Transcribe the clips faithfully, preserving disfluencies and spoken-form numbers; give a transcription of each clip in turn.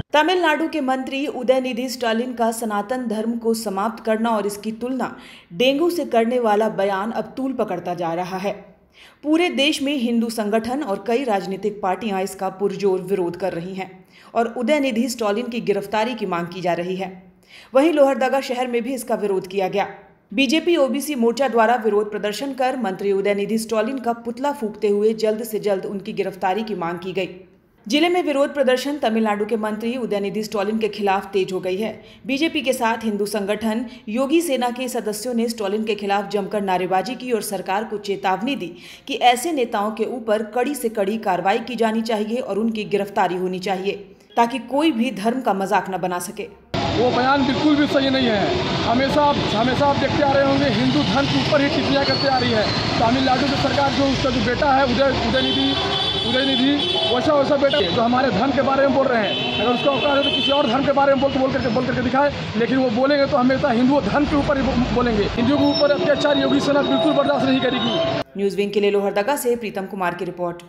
तमिलनाडु के मंत्री उदयनिधि स्टालिन का सनातन धर्म को समाप्त करना और इसकी तुलना डेंगू से करने वाला बयान अब तूल पकड़ता जा रहा है। पूरे देश में हिंदू संगठन और कई राजनीतिक पार्टियां इसका पुरजोर विरोध कर रही हैं और उदयनिधि स्टालिन की गिरफ्तारी की मांग की जा रही है। वहीं लोहरदगा शहर में भी इसका विरोध किया गया। बीजेपी ओबीसी मोर्चा द्वारा विरोध प्रदर्शन कर मंत्री उदयनिधि स्टालिन का पुतला फूंकते हुए जल्द से जल्द उनकी गिरफ्तारी की मांग की गई। जिले में विरोध प्रदर्शन तमिलनाडु के मंत्री उदयनिधि स्टालिन के खिलाफ तेज हो गई है। बीजेपी के साथ हिंदू संगठन योगी सेना के सदस्यों ने स्टालिन के खिलाफ जमकर नारेबाजी की और सरकार को चेतावनी दी कि ऐसे नेताओं के ऊपर कड़ी से कड़ी कार्रवाई की जानी चाहिए और उनकी गिरफ्तारी होनी चाहिए ताकि कोई भी धर्म का मजाक न बना सके। वो बयान बिल्कुल भी सही नहीं है। हमेशा हमेशा आप देखते आ रहे होंगे हिंदू धर्म के ऊपर ही टिप्पणियां करते आ रही है। तमिलनाडु की सरकार जो उसका जो बेटा है उदय उदयनिधि उदयनिधि वैसा वैसा बेटा जो हमारे धर्म के बारे में बोल रहे हैं, अगर उसका औकात है तो किसी और धर्म के बारे में बोल बोल करके बोल करके दिखाए, लेकिन वो बोलेंगे तो हमेशा हिंदू धर्म के ऊपर ही बोलेंगे। हिंदुओं के ऊपर अत्याचार योगी सेना बिल्कुल बर्दाश्त नहीं करेगी। न्यूज विंग के लिए लोहरदगा से प्रीतम कुमार की रिपोर्ट।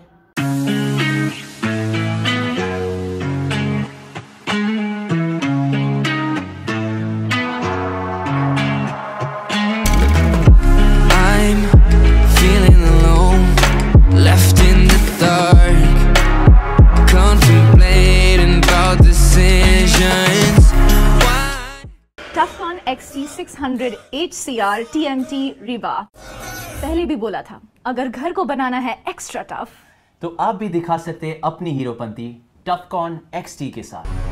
Tufcon X T six hundred H C R T M T रिबा। पहले भी बोला था, अगर घर को बनाना है एक्स्ट्रा टफ तो आप भी दिखा सकते हैं अपनी हीरोपंती टफकॉन एक्स टी के साथ।